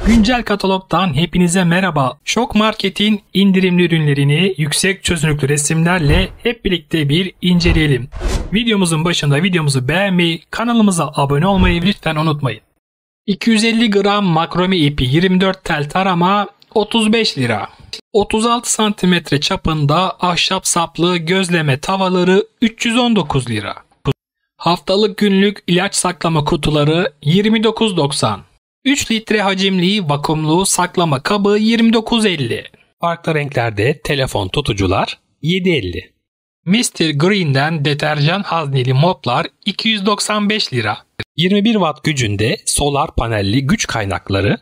Güncel katalogdan hepinize merhaba. Şok Market'in indirimli ürünlerini yüksek çözünürlüklü resimlerle hep birlikte bir inceleyelim. Videomuzun başında videomuzu beğenmeyi, kanalımıza abone olmayı lütfen unutmayın. 250 gram makrome ipi 24 tel tarama 35 lira. 36 santimetre çapında ahşap saplı gözleme tavaları 319 lira. Haftalık günlük ilaç saklama kutuları 29.90. 3 litre hacimli vakumlu saklama kabı 29.50. Farklı renklerde telefon tutucular 7.50. Mr. Green'den deterjan hazneli moplar 295 lira. 21 watt gücünde solar panelli güç kaynakları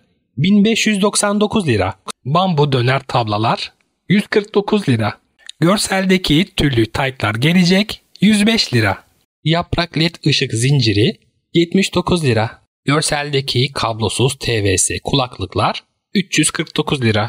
1599 lira. Bambu döner tablalar 149 lira. Görseldeki tüllü taytlar gelecek 105 lira. Yaprak led ışık zinciri 79 lira. Görseldeki kablosuz TVS kulaklıklar 349 lira.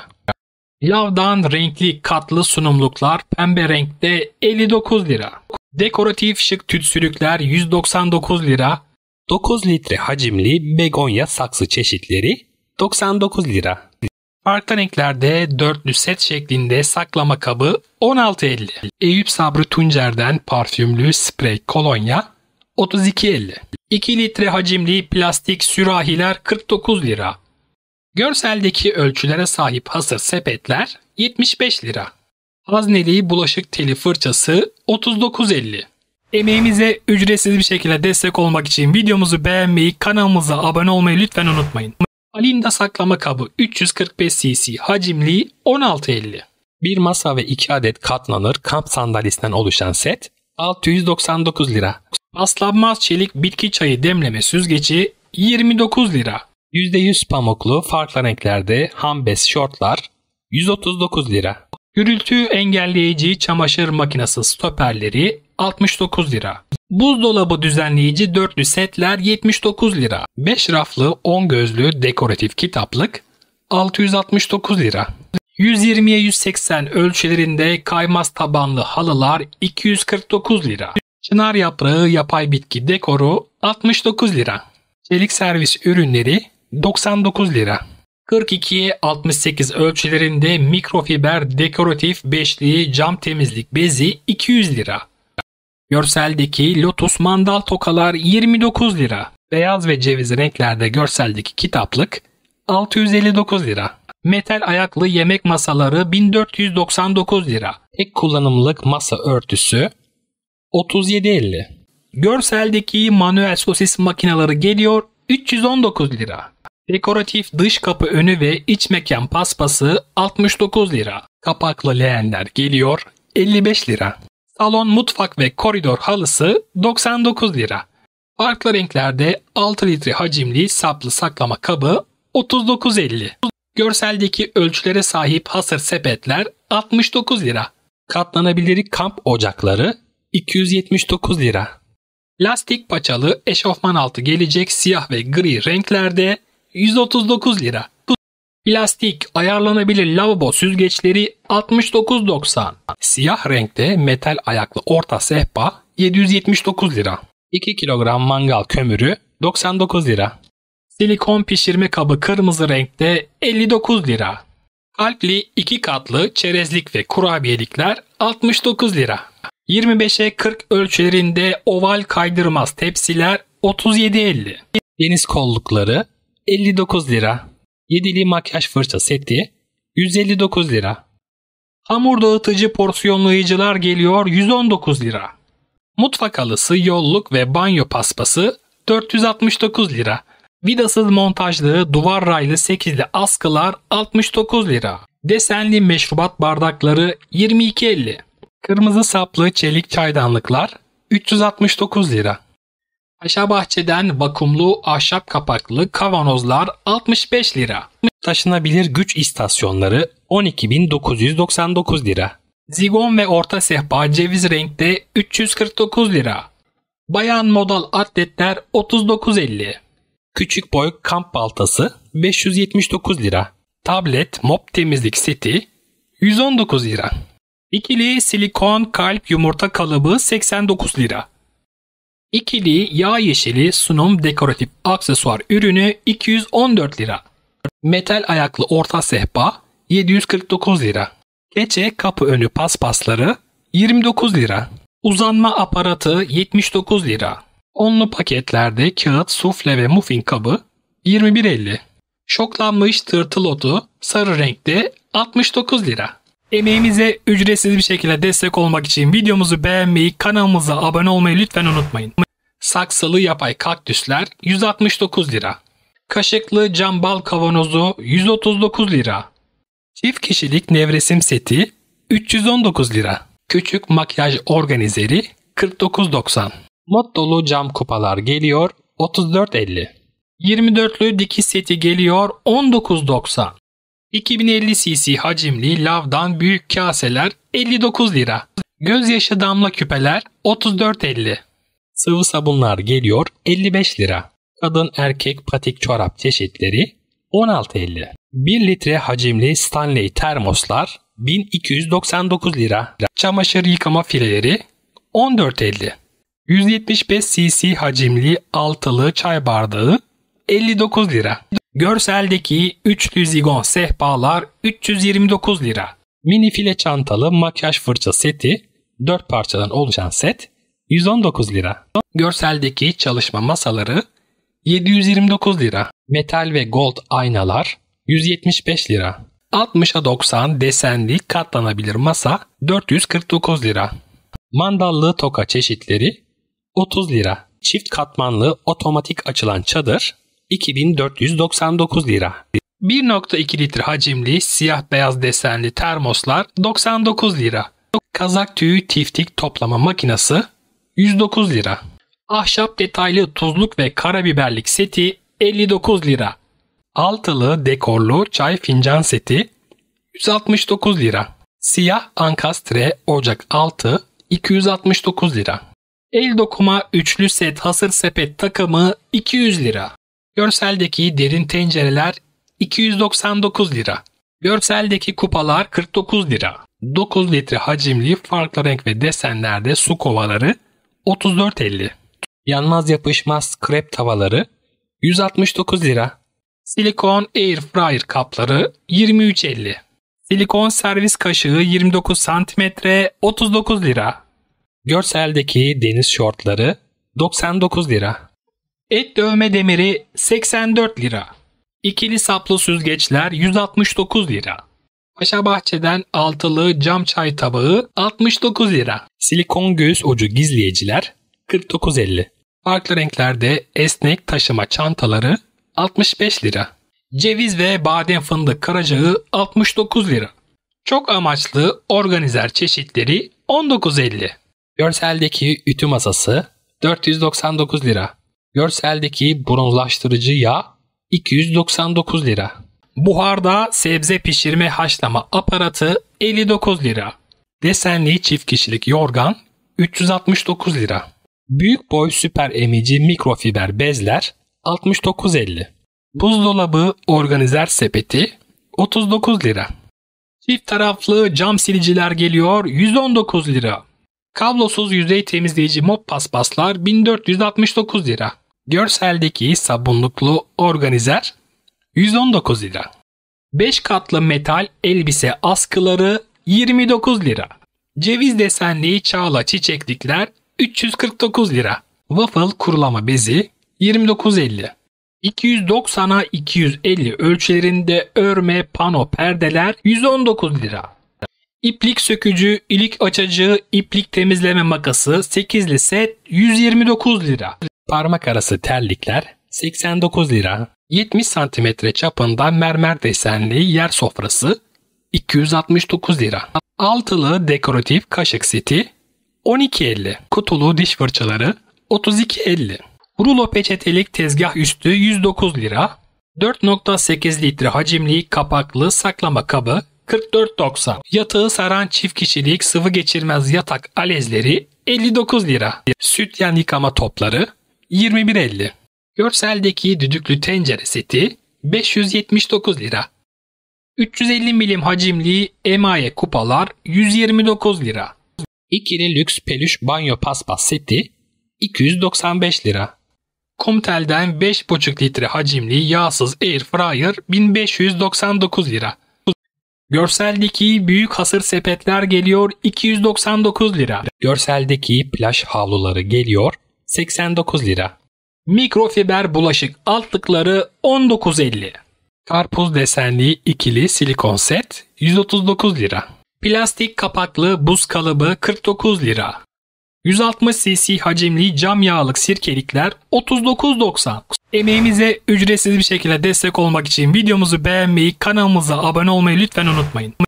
Lavdan renkli katlı sunumluklar pembe renkte 59 lira. Dekoratif şık tütsülükler 199 lira. 9 litre hacimli begonya saksı çeşitleri 99 lira. Farklı renklerde dörtlü set şeklinde saklama kabı 16.50. Eyüp Sabri Tuncer'den parfümlü sprey kolonya 32.50. 2 litre hacimli plastik sürahiler 49 lira. Görseldeki ölçülere sahip hasır sepetler 75 lira. Hazneli bulaşık teli fırçası 39.50. Emeğimize ücretsiz bir şekilde destek olmak için videomuzu beğenmeyi, kanalımıza abone olmayı lütfen unutmayın. Alinda saklama kabı 345 cc hacimli 16.50. Bir masa ve 2 adet katlanır kamp sandalyesinden oluşan set 699 lira. Paslanmaz çelik bitki çayı demleme süzgeci 29 lira. %100 pamuklu farklı renklerde hambes şortlar 139 lira. Gürültü engelleyici çamaşır makinesi stoperleri 69 lira. Buzdolabı düzenleyici dörtlü setler 79 lira. 5 raflı 10 gözlü dekoratif kitaplık 669 lira. 120'ye 180 ölçülerinde kaymaz tabanlı halılar 249 lira. Çınar yaprağı yapay bitki dekoru 69 lira. Çelik servis ürünleri 99 lira. 42'ye 68 ölçülerinde mikrofiber dekoratif beşli cam temizlik bezi 200 lira. Görseldeki lotus mandal tokalar 29 lira. Beyaz ve ceviz renklerde görseldeki kitaplık 659 lira. Metal ayaklı yemek masaları 1499 lira. Tek kullanımlık masa örtüsü 37.50. Görseldeki manuel sosis makineleri geliyor 319 lira. Dekoratif dış kapı önü ve iç mekan paspası 69 lira. Kapaklı leğenler geliyor 55 lira. Salon, mutfak ve koridor halısı 99 lira. Farklı renklerde 6 litre hacimli saplı saklama kabı 39.50. Görseldeki ölçülere sahip hasır sepetler 69 lira. Katlanabilir kamp ocakları 279 lira. Lastik paçalı eşofman altı gelecek siyah ve gri renklerde 139 lira. Plastik ayarlanabilir lavabo süzgeçleri 69.90. Siyah renkte metal ayaklı orta sehpa 779 lira. 2 kilogram mangal kömürü 99 lira. Silikon pişirme kabı kırmızı renkte 59 lira. Kalpli 2 katlı çerezlik ve kurabiyelikler 69 lira. 25'e 40 ölçülerinde oval kaydırmaz tepsiler 37.50. Deniz kollukları 59 lira. 7'li makyaj fırça seti 159 lira. Hamur dağıtıcı porsiyonlayıcılar geliyor 119 lira. Mutfak halısı, yolluk ve banyo paspası 469 lira. Vidasız montajlı duvar raylı 8'li askılar 69 lira. Desenli meşrubat bardakları 22.50. Kırmızı saplı çelik çaydanlıklar 369 lira. Paşabahçe'den vakumlu ahşap kapaklı kavanozlar 65 lira. Taşınabilir güç istasyonları 12.999 lira. Zigon ve orta sehpa ceviz renkte 349 lira. Bayan modal atletler 39.50. Küçük boy kamp baltası 579 lira. Tablet mop temizlik seti 119 lira. İkili silikon kalp yumurta kalıbı 89 lira. İkili yağ yeşili sunum dekoratif aksesuar ürünü 214 lira. Metal ayaklı orta sehpa 749 lira. Keçe kapı önü paspasları 29 lira. Uzanma aparatı 79 lira. Onlu paketlerde kağıt, sufle ve muffin kabı 21.50. Şoklanmış tırtıl otu sarı renkte 69 lira. Emeğimize ücretsiz bir şekilde destek olmak için videomuzu beğenmeyi, kanalımıza abone olmayı lütfen unutmayın. Saksılı yapay kaktüsler 169 lira. Kaşıklı cam bal kavanozu 139 lira. Çift kişilik nevresim seti 319 lira. Küçük makyaj organizeri 49.90. Mod dolu cam kupalar geliyor 34.50. 24'lü dikiş seti geliyor 19.90. 2050 cc hacimli lavdan büyük kaseler 59 lira. Gözyaşı damla küpeler 34.50. Sıvı sabunlar geliyor 55 lira. Kadın erkek patik çorap çeşitleri 16.50. 1 litre hacimli Stanley termoslar 1299 lira. Çamaşır yıkama fileleri 14.50. 175 cc hacimli altılı çay bardağı 59 lira. Görseldeki üçlü zigon sehpalar 329 lira. Mini file çantalı makyaj fırça seti 4 parçadan oluşan set 119 lira. Görseldeki çalışma masaları 729 lira. Metal ve gold aynalar 175 lira. 60'a 90 desenli katlanabilir masa 449 lira. Mandallı toka çeşitleri 30 lira. Çift katmanlı otomatik açılan çadır 2499 lira. 1.2 litre hacimli siyah beyaz desenli termoslar 99 lira. Kazak tüyü tiftik toplama makinesi 109 lira. Ahşap detaylı tuzluk ve karabiberlik seti 59 lira. Altılı dekorlu çay fincan seti 169 lira. Siyah ankastre ocak altı 269 lira. El dokuma üçlü set hasır sepet takımı 200 lira. Görseldeki derin tencereler 299 lira. Görseldeki kupalar 49 lira. 9 litre hacimli farklı renk ve desenlerde su kovaları 34.50. Yanmaz yapışmaz krep tavaları 169 lira. Silikon air fryer kapları 23.50. Silikon servis kaşığı 29 cm 39 lira. Görseldeki deniz şortları 99 lira. Et dövme demiri 84 lira. İkili saplı süzgeçler 169 lira. Paşa Bahçe'den altılı cam çay tabağı 69 lira. Silikon göğüs ucu gizleyiciler 49.50. Farklı renklerde esnek taşıma çantaları 65 lira. Ceviz ve badem fındık karacağı 69 lira. Çok amaçlı organizer çeşitleri 19.50. Görseldeki ütü masası 499 lira. Görseldeki bronzlaştırıcı yağ 299 lira. Buharda sebze pişirme haşlama aparatı 59 lira. Desenli çift kişilik yorgan 369 lira. Büyük boy süper emici mikrofiber bezler 69.50. Buzdolabı organizer sepeti 39 lira. Çift taraflı cam siliciler geliyor 119 lira. Kablosuz yüzey temizleyici mop paspaslar 1469 lira. Görseldeki sabunluklu organizer 119 lira. 5 katlı metal elbise askıları 29 lira. Ceviz desenli çağla çiçeklikler 349 lira. Waffle kurulama bezi 29.50. 290'a 250 ölçülerinde örme pano perdeler 119 lira. İplik sökücü, ilik açıcı, iplik temizleme makası 8'li set 129 lira. Parmak arası terlikler 89 lira. 70 cm çapında mermer desenli yer sofrası 269 lira. Altılı dekoratif kaşık seti 12.50. Kutulu diş fırçaları 32.50. Rulo peçetelik tezgah üstü 109 lira. 4.8 litre hacimli kapaklı saklama kabı 44.90. Yatağı saran çift kişilik sıvı geçirmez yatak alezleri 59 lira. Sütyen yıkama topları 21.50. Görseldeki düdüklü tencere seti 579 lira. 350 milim hacimli emaye kupalar 129 lira. İkili lüks peluş banyo paspas seti 295 lira. Comtel'den 5,5 litre hacimli yağsız Air Fryer 1599 lira. Görseldeki büyük hasır sepetler geliyor 299 lira. Görseldeki plaj havluları geliyor 89 lira. Mikrofiber bulaşık altlıkları 19,50. Karpuz desenli ikili silikon set 139 lira. Plastik kapaklı buz kalıbı 49 lira. 160 cc hacimli cam yağlık sirkelikler 39,90. Emeğimize ücretsiz bir şekilde destek olmak için videomuzu beğenmeyi, kanalımıza abone olmayı lütfen unutmayın.